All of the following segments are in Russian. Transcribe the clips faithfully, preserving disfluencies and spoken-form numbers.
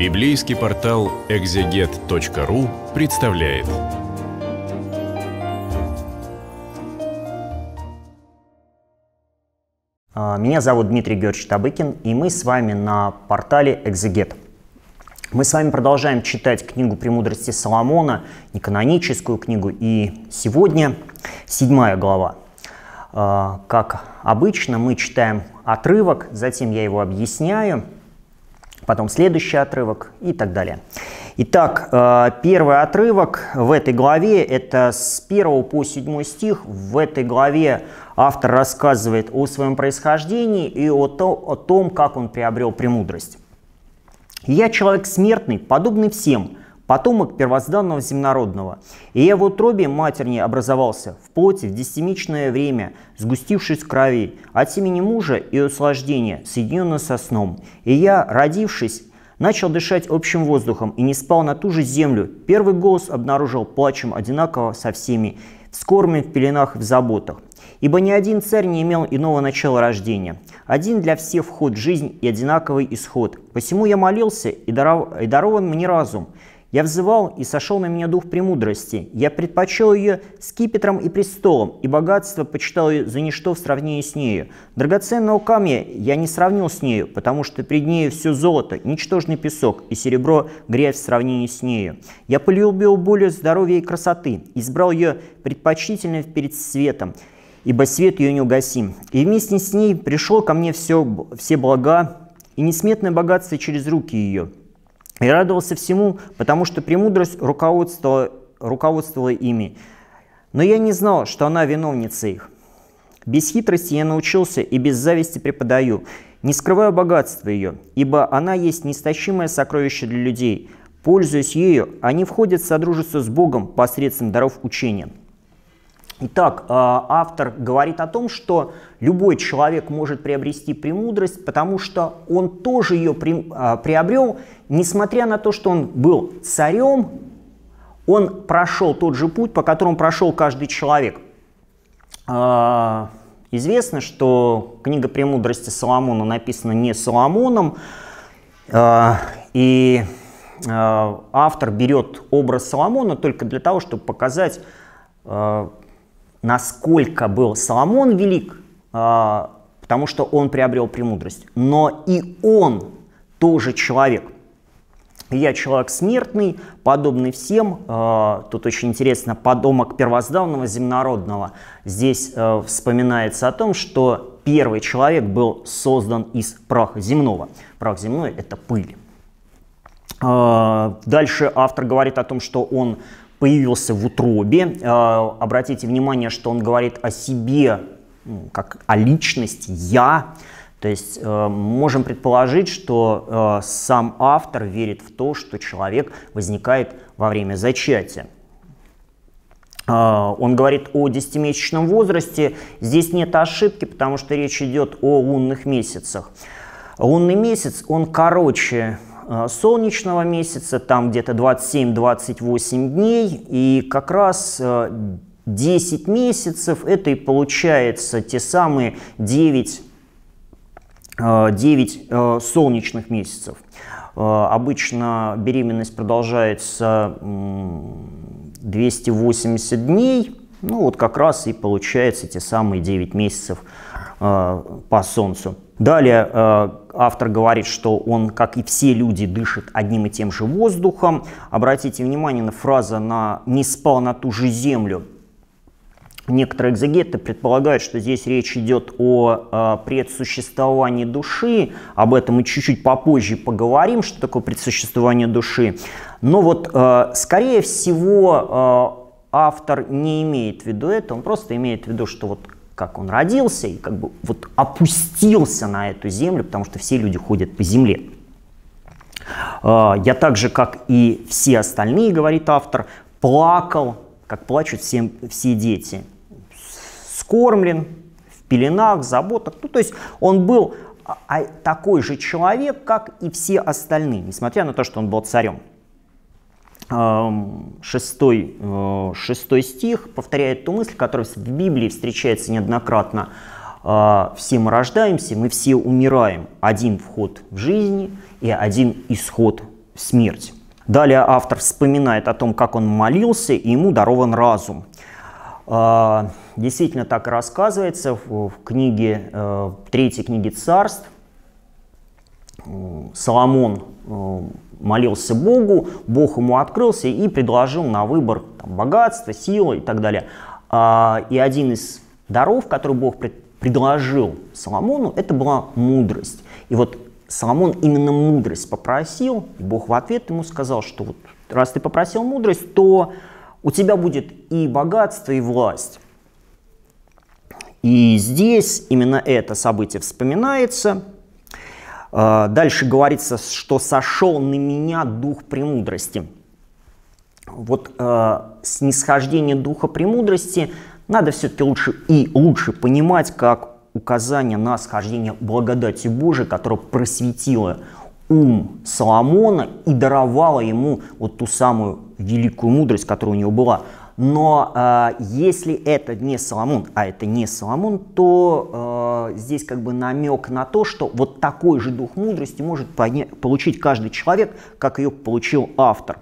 Библейский портал экзегет точка ру представляет. Меня зовут Дмитрий Георгиевич Табыкин, и мы с вами на портале Экзегет. Мы с вами продолжаем читать книгу «Премудрости Соломона», неканоническую книгу, и сегодня седьмая глава. Как обычно, мы читаем отрывок, затем я его объясняю, потом следующий отрывок и так далее. Итак, первый отрывок в этой главе – это с первого по седьмой стих. В этой главе автор рассказывает о своем происхождении и о, то, о том, как он приобрел премудрость. «Я человек смертный, подобный всем, потомок первозданного земнородного. И я в утробе матерни образовался, в плоти, в десятимесячное время, сгустившись в крови, от семени мужа и услаждения, соединенно со сном. И я, родившись, начал дышать общим воздухом и не спал на ту же землю. Первый голос обнаружил плачем одинаково со всеми, вскормлен в пеленах и в заботах. Ибо ни один царь не имел иного начала рождения. Один для всех вход в жизнь и одинаковый исход. Посему я молился, и, даров... и дарован мне разум. Я взывал, и сошел на меня дух премудрости. Я предпочел ее скипетром и престолом, и богатство почитал ее за ничто в сравнении с нею. Драгоценного камня я не сравнил с нею, потому что пред нею все золото, ничтожный песок, и серебро грязь в сравнении с нею. Я полюбил более здоровья и красоты, избрал ее предпочтительно перед светом, ибо свет ее неугасим. И вместе с ней пришло ко мне все, все блага и несметное богатство через руки ее. И радовался всему, потому что премудрость руководствовала, руководствовала ими. Но я не знал, что она виновница их. Без хитрости я научился и без зависти преподаю, не скрываю богатства ее, ибо она есть неистощимое сокровище для людей. Пользуясь ею, они входят в содружество с Богом посредством даров учения». Итак, автор говорит о том, что любой человек может приобрести премудрость, потому что он тоже ее приобрел, несмотря на то, что он был царем, он прошел тот же путь, по которому прошел каждый человек. Известно, что книга «Премудрости Соломона» написана не Соломоном, и автор берет образ Соломона только для того, чтобы показать, насколько был Соломон велик, потому что он приобрел премудрость, но и он тоже человек. Я человек смертный, подобный всем. Тут очень интересно, потомок первозданного земнородного. Здесь вспоминается о том, что первый человек был создан из праха земного. Прах земной – это пыль. Дальше автор говорит о том, что он появился в утробе. Обратите внимание, что он говорит о себе, как о личности «я». То есть можем предположить, что сам автор верит в то, что человек возникает во время зачатия. Он говорит о десятимесячном возрасте. Здесь нет ошибки, потому что речь идет о лунных месяцах. Лунный месяц, он короче солнечного месяца, там где-то двадцать семь — двадцать восемь дней, и как раз десять месяцев, это и получается те самые девять, девять солнечных месяцев. Обычно беременность продолжается двести восемьдесят дней, ну вот как раз и получается те самые девять месяцев по Солнцу. Далее э, автор говорит, что он, как и все люди, дышит одним и тем же воздухом. Обратите внимание на фразу на «не спал на ту же землю». Некоторые экзегеты предполагают, что здесь речь идет о э, предсуществовании души. Об этом мы чуть-чуть попозже поговорим, что такое предсуществование души. Но вот, э, скорее всего, э, автор не имеет в виду это, он просто имеет в виду, что вот как он родился и как бы вот опустился на эту землю, потому что все люди ходят по земле. Я так же, как и все остальные, говорит автор, плакал, как плачут все, все дети. Скормлен, в пеленах, заботах. Ну, то есть он был такой же человек, как и все остальные, несмотря на то, что он был царем. Шестой, шестой стих повторяет ту мысль, которая в Библии встречается неоднократно. Все мы рождаемся, мы все умираем. Один вход в жизнь и один исход смерть. Далее автор вспоминает о том, как он молился, и ему дарован разум. Действительно так и рассказывается в книге, в третьей книге Царств. Соломон молился Богу, Бог ему открылся и предложил на выбор там, богатство, силу и так далее. И один из даров, который Бог предложил Соломону, это была мудрость. И вот Соломон именно мудрость попросил, и Бог в ответ ему сказал, что вот, раз ты попросил мудрость, то у тебя будет и богатство, и власть. И здесь именно это событие вспоминается. Дальше говорится, что сошел на меня дух премудрости. Вот э, снисхождение духа премудрости надо все-таки лучше и лучше понимать как указание на схождение благодати Божией, которая просветила ум Соломона и даровала ему вот ту самую великую мудрость, которая у него была. Но э, если это не Соломон, а это не Соломон, то э, здесь как бы намек на то, что вот такой же дух мудрости может получить каждый человек, как ее получил автор.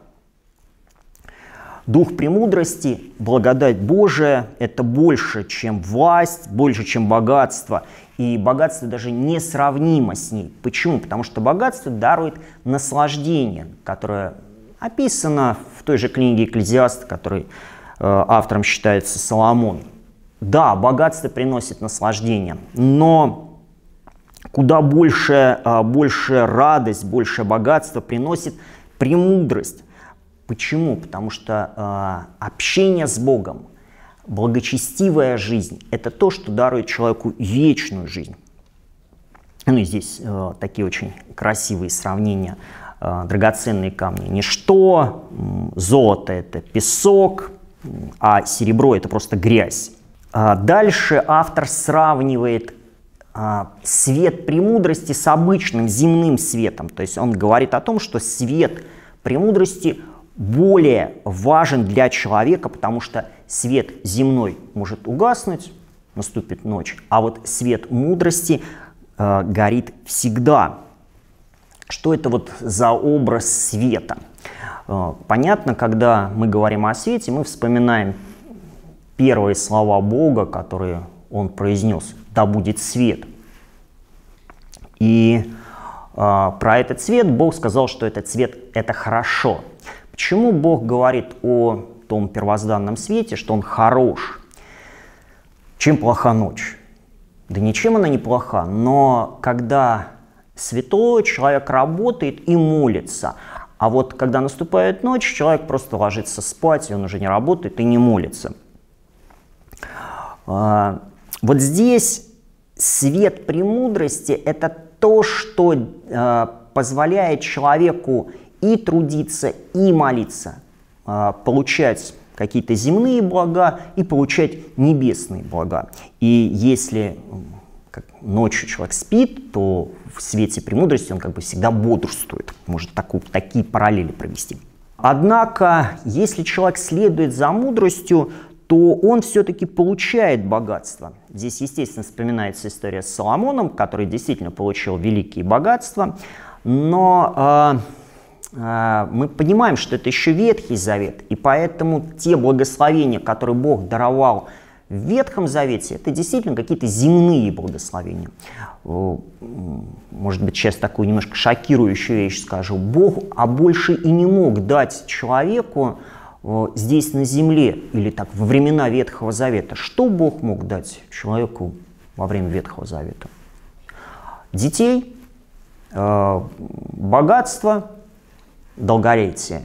Дух премудрости, благодать Божия – это больше, чем власть, больше, чем богатство. И богатство даже несравнимо с ней. Почему? Потому что богатство дарует наслаждение, которое описано в той же книге Экклезиаста, которой э, автором считается Соломон. Да, богатство приносит наслаждение, но куда больше, э, больше радость, больше богатство приносит премудрость. Почему? Потому что э, общение с Богом, благочестивая жизнь – это то, что дарует человеку вечную жизнь. Ну и здесь э, такие очень красивые сравнения. Э, драгоценные камни – ничто, золото – это песок, а серебро – это просто грязь. Э, дальше автор сравнивает э, свет премудрости с обычным земным светом. То есть он говорит о том, что свет премудрости – более важен для человека, потому что свет земной может угаснуть, наступит ночь, а вот свет мудрости э, горит всегда. Что это вот за образ света? Э, понятно, когда мы говорим о свете, мы вспоминаем первые слова Бога, которые Он произнес: «Да будет свет». И э, про этот свет Бог сказал, что этот свет – это хорошо. Почему Бог говорит о том первозданном свете, что он хорош? Чем плоха ночь? Да ничем она не плоха, но когда светло, человек работает и молится. А вот когда наступает ночь, человек просто ложится спать, и он уже не работает и не молится. Вот здесь свет премудрости – это то, что позволяет человеку и трудиться, и молиться, получать какие-то земные блага и получать небесные блага. И если как, ночью человек спит, то в свете премудрости он как бы всегда бодрствует. Может такую, такие параллели провести. Однако, если человек следует за мудростью, то он все-таки получает богатство. Здесь, естественно, вспоминается история с Соломоном, который действительно получил великие богатства, но мы понимаем, что это еще Ветхий Завет, и поэтому те благословения, которые Бог даровал в Ветхом Завете, это действительно какие-то земные благословения. Может быть, сейчас такую немножко шокирующую вещь скажу. Бог, а больше и не мог дать человеку здесь на земле, или так во времена Ветхого Завета. Что Бог мог дать человеку во время Ветхого Завета? Детей, богатство, долголетие.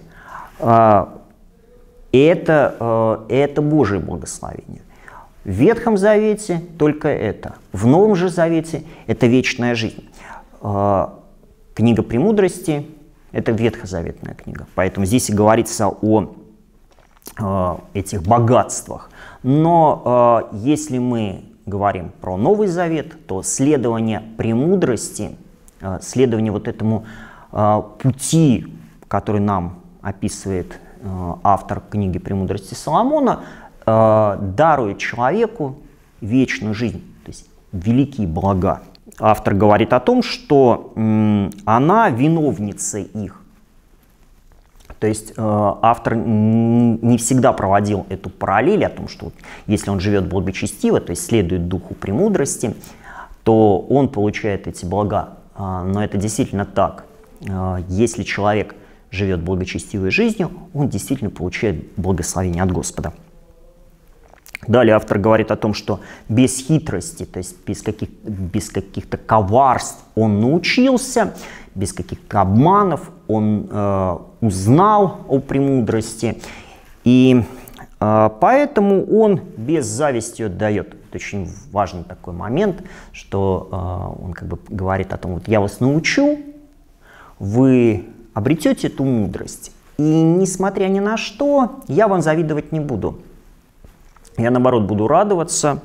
И это, это Божие благословение. В Ветхом Завете только это. В Новом же Завете это вечная жизнь. Книга «Премудрости» – это ветхозаветная книга. Поэтому здесь и говорится о этих богатствах. Но если мы говорим про Новый Завет, то следование премудрости, следование вот этому пути, который нам описывает автор книги «Премудрости Соломона», дарует человеку вечную жизнь, то есть великие блага. Автор говорит о том, что она виновница их. То есть э, автор не всегда проводил эту параллель о том, что вот, если он живет благочестиво, то есть следует духу премудрости, то он получает эти блага. Э, но это действительно так. Э, если человек живет благочестивой жизнью, он действительно получает благословение от Господа. Далее автор говорит о том, что без хитрости, то есть без, каких, без каких-то коварств он научился, без каких-то обманов он э, узнал о премудрости, и э, поэтому он без зависти отдает. Это очень важный такой момент, что э, он как бы говорит о том, вот я вас научу, вы обретете эту мудрость, и несмотря ни на что, я вам завидовать не буду. Я, наоборот, буду радоваться.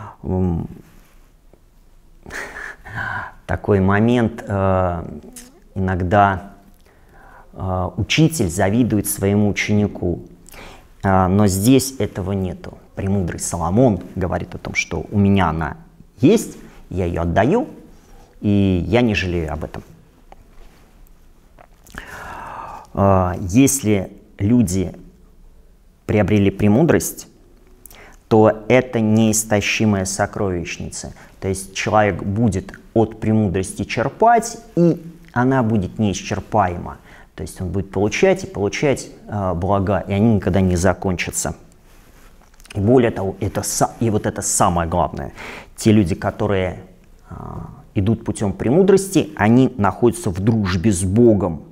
Такой момент, иногда учитель завидует своему ученику, но здесь этого нету. Премудрый Соломон говорит о том, что у меня она есть, я ее отдаю, и я не жалею об этом. Если люди приобрели премудрость, то это неистощимая сокровищница. То есть человек будет от премудрости черпать, и она будет неисчерпаема. То есть он будет получать и получать э, блага, и они никогда не закончатся. И более того, это, и вот это самое главное. Те люди, которые э, идут путем премудрости, они находятся в дружбе с Богом.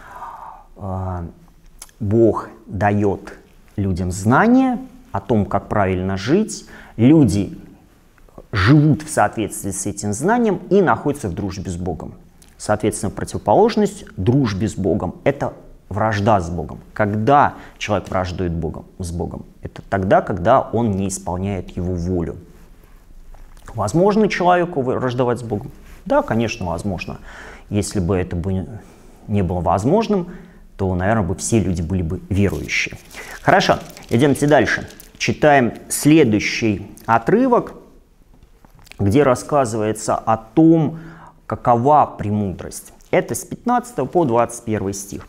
Э, Бог дает людям знания о том, как правильно жить, люди живут в соответствии с этим знанием и находятся в дружбе с Богом. Соответственно, противоположность дружбе с Богом – это вражда с Богом. Когда человек враждует Богом, с Богом? Это тогда, когда он не исполняет его волю. Возможно человеку враждовать с Богом? Да, конечно, возможно. Если бы это бы не было возможным, то, наверное, бы все люди были бы верующие. Хорошо, идемте дальше. Читаем следующий отрывок, где рассказывается о том, какова премудрость. Это с пятнадцатого по двадцать первый стих.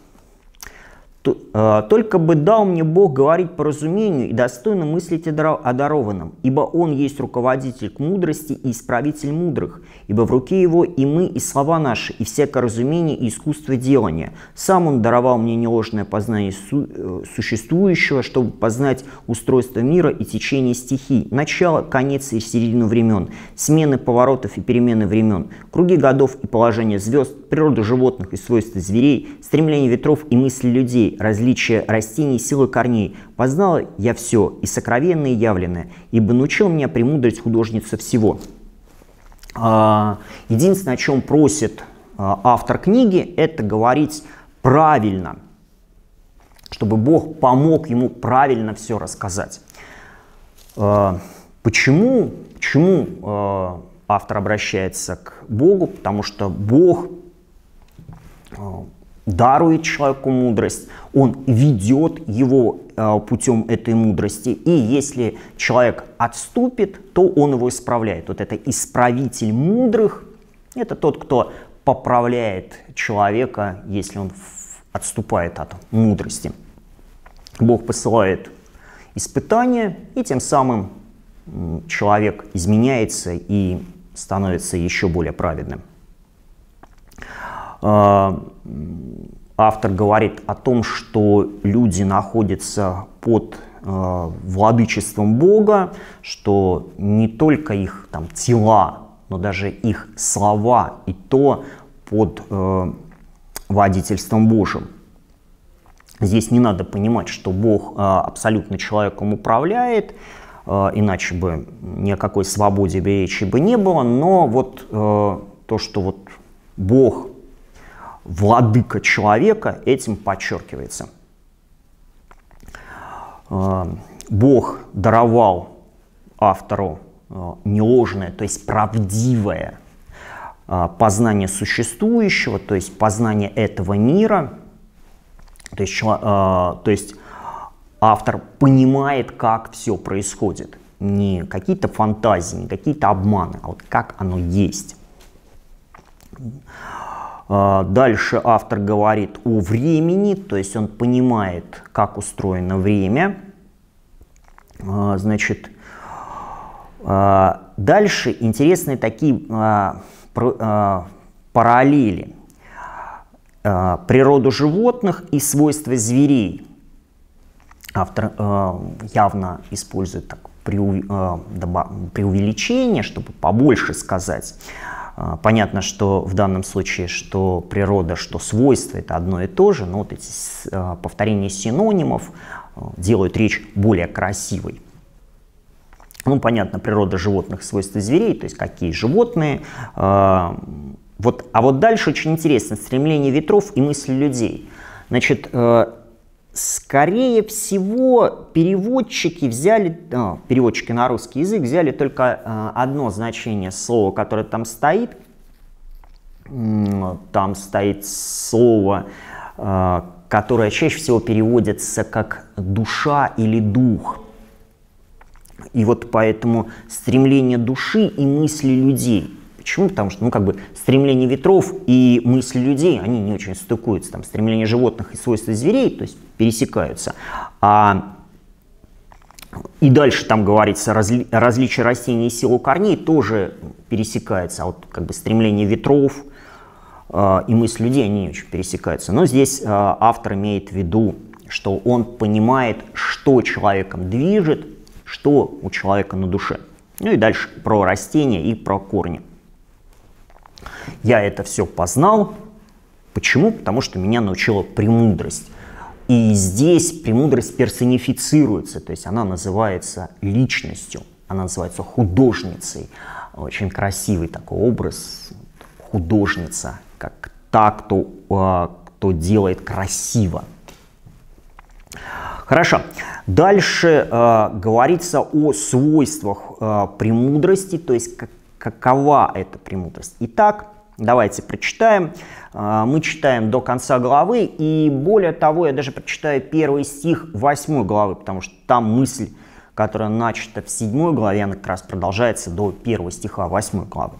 «Только бы дал мне Бог говорить по разумению и достойно мыслить о дарованном, ибо Он есть руководитель к мудрости и исправитель мудрых, ибо в руке Его и мы, и слова наши, и всякое разумение, и искусство делания. Сам Он даровал мне неложное познание су существующего, чтобы познать устройство мира и течение стихий, начало, конец и середину времен, смены поворотов и перемены времен, круги годов и положение звезд, природу животных и свойства зверей, стремление ветров и мысли людей, различия растений, силы корней. Познала я все, и сокровенное, и явленное, ибо научил меня премудрость художница всего». Единственное, о чем просит автор книги, это говорить правильно, чтобы Бог помог ему правильно все рассказать. Почему, почему автор обращается к Богу? Потому что Бог дарует человеку мудрость, он ведет его э, путем этой мудрости, и если человек отступит, то он его исправляет. Вот это исправитель мудрых, это тот, кто поправляет человека, если он отступает от мудрости. Бог посылает испытания, и тем самым человек изменяется и становится еще более праведным. Автор говорит о том, что люди находятся под э, владычеством Бога, что не только их там, тела, но даже их слова и то под э, водительством Божьим. Здесь не надо понимать, что Бог э, абсолютно человеком управляет, э, иначе бы ни о какой свободе речи бы не было, но вот э, то, что вот Бог владыка человека, этим подчеркивается. Бог даровал автору неложное, то есть правдивое познание существующего, то есть познание этого мира. То есть, то есть автор понимает, как все происходит. Не какие-то фантазии, не какие-то обманы, а вот как оно есть. Дальше автор говорит о времени, то есть он понимает, как устроено время. Значит, дальше интересные такие параллели. Природу животных и свойства зверей. Автор явно использует так преувеличение, чтобы побольше сказать. Понятно, что в данном случае, что природа, что свойства — это одно и то же, но вот эти повторения синонимов делают речь более красивой. Ну, понятно, природа животных, свойства зверей, то есть какие животные. Вот, а вот дальше очень интересно: стремление ветров и мысли людей. Значит, скорее всего, переводчики взяли, а, переводчики на русский язык взяли только а, одно значение слова, которое там стоит. Там стоит слово, а, которое чаще всего переводится как душа или дух. И вот поэтому стремление души и мысли людей. Почему? Потому что, ну, как бы, стремление ветров и мысли людей, они не очень стыкуются. Там стремление животных и свойства зверей, то есть пересекаются. А, и дальше там говорится, разли, различие растений и силу корней тоже пересекается. А вот, как бы, стремление ветров э, и мысли людей, они не очень пересекаются. Но здесь э, автор имеет в виду, что он понимает, что человеком движет, что у человека на душе. Ну и дальше про растения и про корни. Я это все познал. Почему? Потому что меня научила премудрость. И здесь премудрость персонифицируется, то есть она называется личностью, она называется художницей. Очень красивый такой образ, художница, как та, кто, кто делает красиво. Хорошо. Дальше э, говорится о свойствах э, премудрости, то есть как, какова эта премудрость. Итак, давайте прочитаем. Э, мы читаем до конца главы, и более того, я даже прочитаю первый стих восьмой главы, потому что там мысль, которая начата в седьмой главе, она как раз продолжается до первого стиха восьмой главы.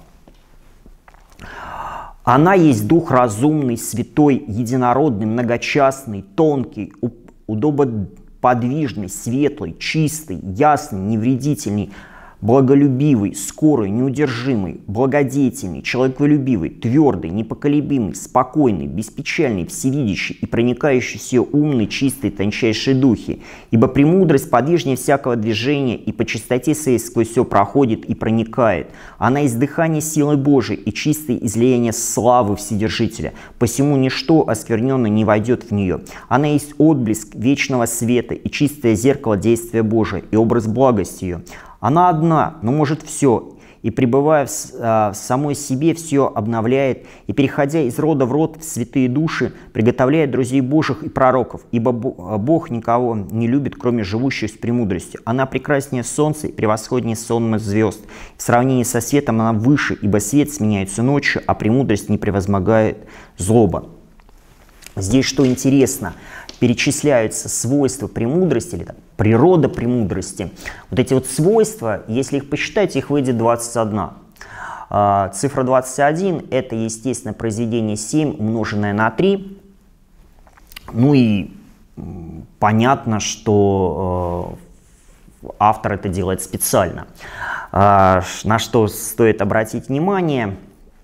Она есть дух разумный, святой, единородный, многочастный, тонкий, удобоподвижный, светлый, чистый, ясный, невредительный, благолюбивый, скорый, неудержимый, благодетельный, человеколюбивый, твердый, непоколебимый, спокойный, беспечальный, всевидящий и проникающий все умный, чистый, тончайший духи. Ибо премудрость подвижнее всякого движения и по чистоте своей сквозь все проходит и проникает. Она есть дыхание силы Божией и чистое излияние славы Вседержителя. Посему ничто оскверненное не войдет в нее. Она есть отблеск вечного света и чистое зеркало действия Божия и образ благости ее. Она одна, но может все, и, пребывая в, э, в самой себе, все обновляет, и, переходя из рода в род в святые души, приготовляет друзей Божьих и пророков, ибо Бог никого не любит, кроме живущих с премудростью. Она прекраснее солнца и превосходнее сонма звезд. В сравнении со светом она выше, ибо свет сменяется ночью, а премудрость не превозмогает злоба. Здесь что интересно, перечисляются свойства премудрости, или там, природа премудрости. Вот эти вот свойства, если их посчитать, их выйдет двадцать один. А, цифра двадцать один — это, естественно, произведение семь, умноженное на три. Ну и понятно, что э, автор это делает специально. А, на что стоит обратить внимание?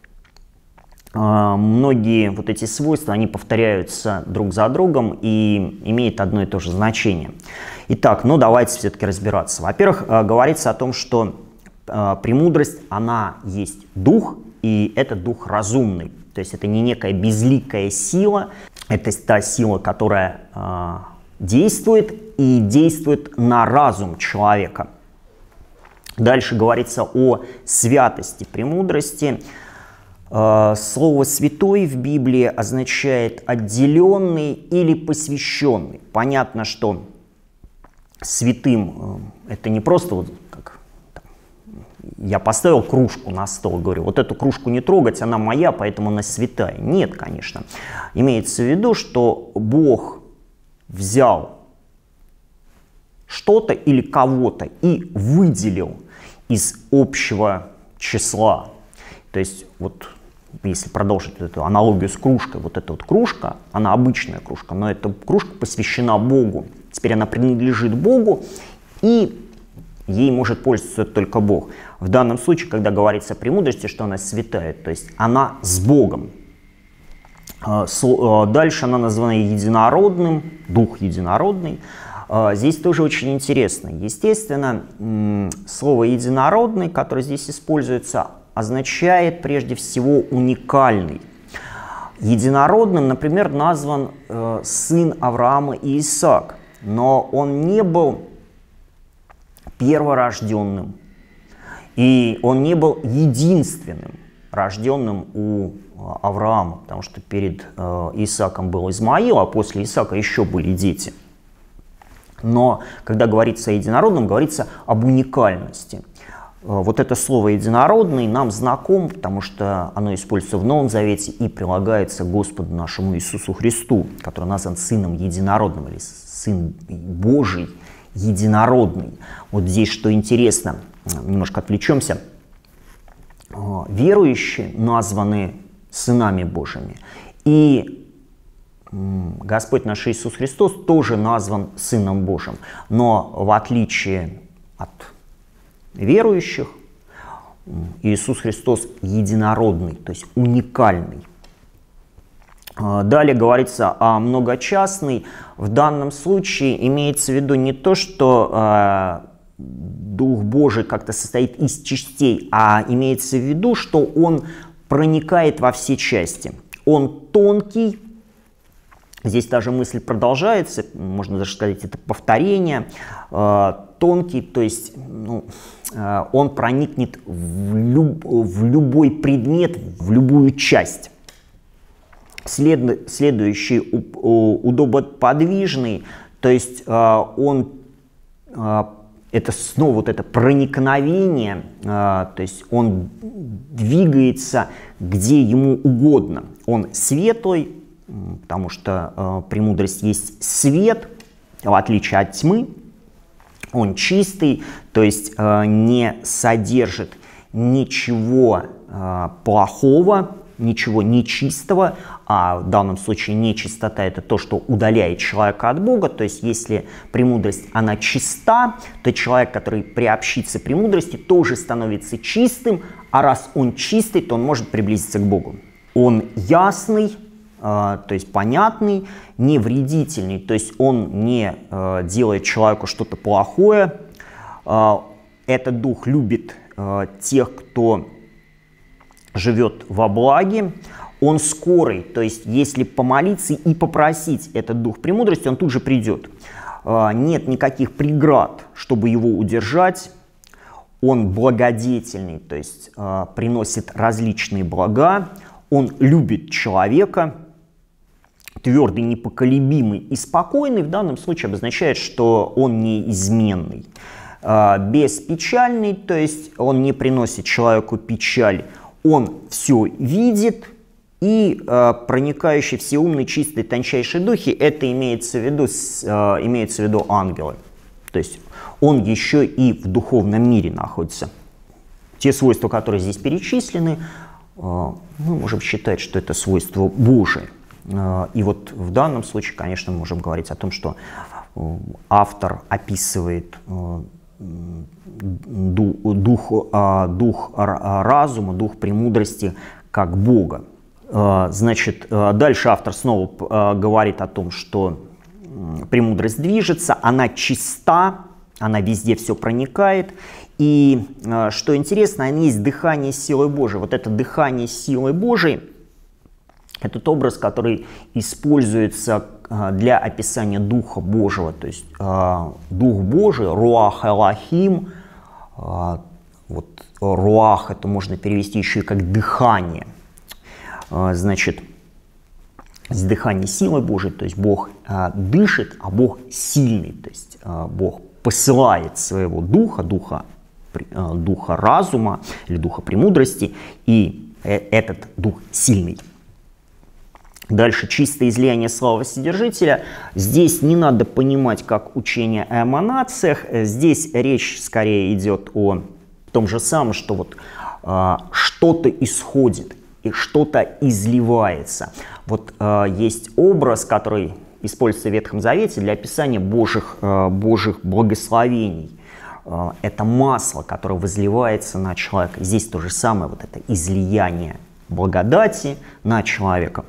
Многие вот эти свойства, они повторяются друг за другом и имеют одно и то же значение. Итак, ну давайте все-таки разбираться. Во-первых, говорится о том, что премудрость, она есть дух, и это дух разумный. То есть это не некая безликая сила, это та сила, которая действует и действует на разум человека. Дальше говорится о святости премудрости. Слово «святой» в Библии означает «отделенный» или «посвященный». Понятно, что святым это не просто вот как там, я поставил кружку на стол, говорю, вот эту кружку не трогать, она моя, поэтому она святая. Нет, конечно. Имеется в виду, что Бог взял что-то или кого-то и выделил из общего числа. То есть вот если продолжить эту аналогию с кружкой, вот эта вот кружка, она обычная кружка, но эта кружка посвящена Богу. Теперь она принадлежит Богу, и ей может пользоваться только Бог. В данном случае, когда говорится о премудрости, что она святая, то есть она с Богом. Дальше она названа единородным, дух единородный. Здесь тоже очень интересно. Естественно, слово единородный, которое здесь используется, означает прежде всего уникальный. Единородным, например, назван э, сын Авраама и Исаак, но он не был перворожденным, и он не был единственным рожденным у Авраама, потому что перед э, Исааком был Измаил, а после Исаака еще были дети. Но когда говорится о единородном, говорится об уникальности. Вот это слово «единородный» нам знаком, потому что оно используется в Новом Завете и прилагается к Господу нашему Иисусу Христу, который назван Сыном Единородным, или Сын Божий Единородный. Вот здесь что интересно, немножко отвлечемся. Верующие названы сынами Божьими, и Господь наш Иисус Христос тоже назван Сыном Божьим, но в отличие от верующих, Иисус Христос единородный, то есть уникальный. Далее говорится о многочастный. В данном случае имеется в виду не то, что э, Дух Божий как-то состоит из частей, а имеется в виду, что Он проникает во все части. Он тонкий. Здесь даже мысль продолжается, можно даже сказать, это повторение. Э, тонкий, то есть ну, э, он проникнет в, люб, в любой предмет, в любую часть. След, следующий удобоподвижный, то есть э, он, э, это снова вот это проникновение, э, то есть он двигается где ему угодно. Он светлый, потому что э, премудрость есть свет, в отличие от тьмы. Он чистый, то есть э, не содержит ничего э, плохого, ничего нечистого, а в данном случае нечистота — это то, что удаляет человека от Бога. То есть если премудрость, она чиста, то человек, который приобщится к премудрости, тоже становится чистым, а раз он чистый, то он может приблизиться к Богу. Он ясный, э, то есть понятный, не вредительный, то есть он не э, делает человеку что-то плохое. Э, этот дух любит э, тех, кто живет во благе. Он скорый, то есть если помолиться и попросить этот дух премудрости, он тут же придет. Э, нет никаких преград, чтобы его удержать. Он благодетельный, то есть э, приносит различные блага. Он любит человека. Твердый, непоколебимый и спокойный в данном случае обозначает, что он неизменный. Беспечальный, то есть он не приносит человеку печаль, он все видит, и проникающий все умные, чистые, тончайшие духи, это имеется в виду, имеется в виду ангелы. То есть он еще и в духовном мире находится. Те свойства, которые здесь перечислены, мы можем считать, что это свойства Божие. И вот в данном случае, конечно, мы можем говорить о том, что автор описывает дух, дух, дух разума, дух премудрости как Бога. Значит, дальше автор снова говорит о том, что премудрость движется, она чиста, она везде все проникает. И что интересно, она есть дыхание силы Божией. Вот это дыхание силы Божией, этот образ, который используется для описания Духа Божьего, то есть Дух Божий, Руах Элохим, вот Руах это можно перевести еще и как дыхание, значит, дыхание силы Божией, то есть Бог дышит, а Бог сильный, то есть Бог посылает своего Духа, Духа, Духа разума или Духа премудрости, и этот Дух сильный. Дальше чистое излияние славы Вседержителя. Здесь не надо понимать как учение о эманациях. Здесь речь скорее идет о том же самом, что вот э, что-то исходит. что-то изливается. Вот э, есть образ, который используется в Ветхом Завете для описания Божьих, э, Божьих благословений. Э, это масло, которое возливается на человека. Здесь то же самое, вот это излияние благодати на человека.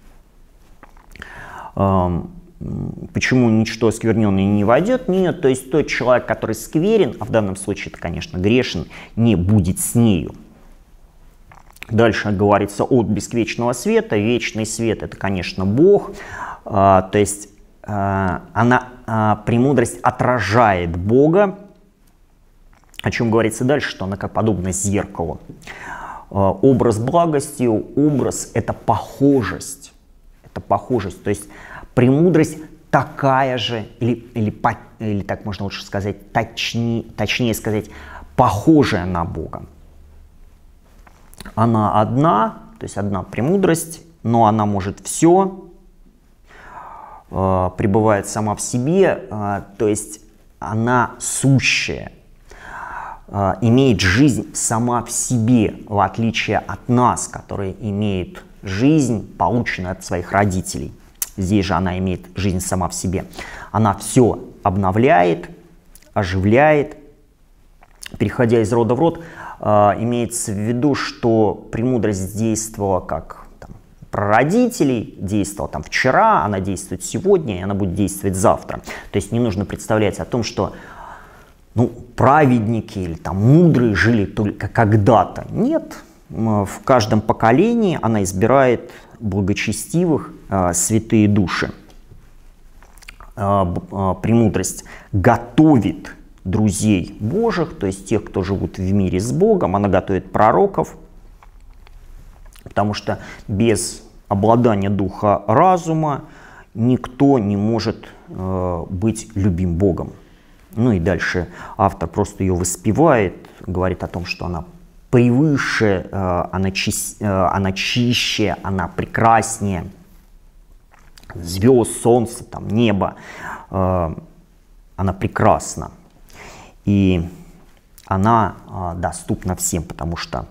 Э, почему ничто оскверненное не войдет? Нет, то есть тот человек, который скверен, а в данном случае это, конечно, грешен, не будет с нею. Дальше говорится от бесконечного света. Вечный свет — это, конечно, Бог. А, то есть а, она, а, премудрость отражает Бога. О чем говорится дальше, что она как подобна зеркалу. А, образ благости, образ — это похожесть. Это похожесть. То есть премудрость такая же, или, или, или так можно лучше сказать, точнее, точнее сказать, похожая на Бога. Она одна, то есть одна премудрость, но она может все, э, пребывает сама в себе, э, то есть она сущая, э, имеет жизнь сама в себе, в отличие от нас, которые имеют жизнь, полученную от своих родителей. Здесь же она имеет жизнь сама в себе. Она все обновляет, оживляет, переходя из рода в род. Имеется в виду, что премудрость действовала как там, прародителей, действовала там вчера, она действует сегодня, и она будет действовать завтра. То есть не нужно представлять о том, что ну, праведники или там, мудрые жили только когда-то. Нет, в каждом поколении она избирает благочестивых, э, святые души. Э, э, премудрость готовит друзей Божьих, то есть тех, кто живут в мире с Богом. Она готовит пророков, потому что без обладания духа разума никто не может э, быть любим Богом. Ну и дальше автор просто ее воспевает, говорит о том, что она превыше, э, она, чи э, она чище, она прекраснее звезд, солнца, там, неба. Э, она прекрасна. И она а, доступна всем, потому что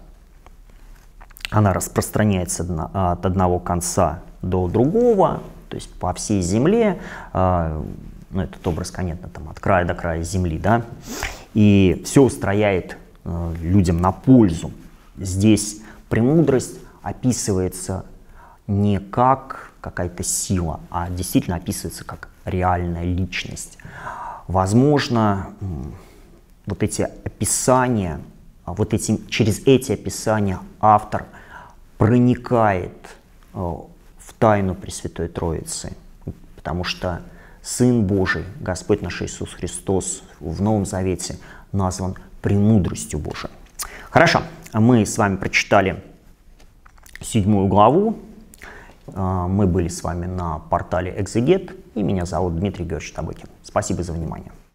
она распространяется одна, от одного конца до другого, то есть по всей земле. А, ну, этот образ, конечно, там, от края до края земли, да, и все устрояет а, людям на пользу. Здесь премудрость описывается не как какая-то сила, а действительно описывается как реальная личность. Возможно, вот эти описания, вот эти, через эти описания автор проникает э, в тайну Пресвятой Троицы, потому что Сын Божий, Господь наш Иисус Христос в Новом Завете назван премудростью Божией. Хорошо, мы с вами прочитали седьмую главу, э, мы были с вами на портале Экзегет, и меня зовут Дмитрий Георгиевич Табыкин. Спасибо за внимание.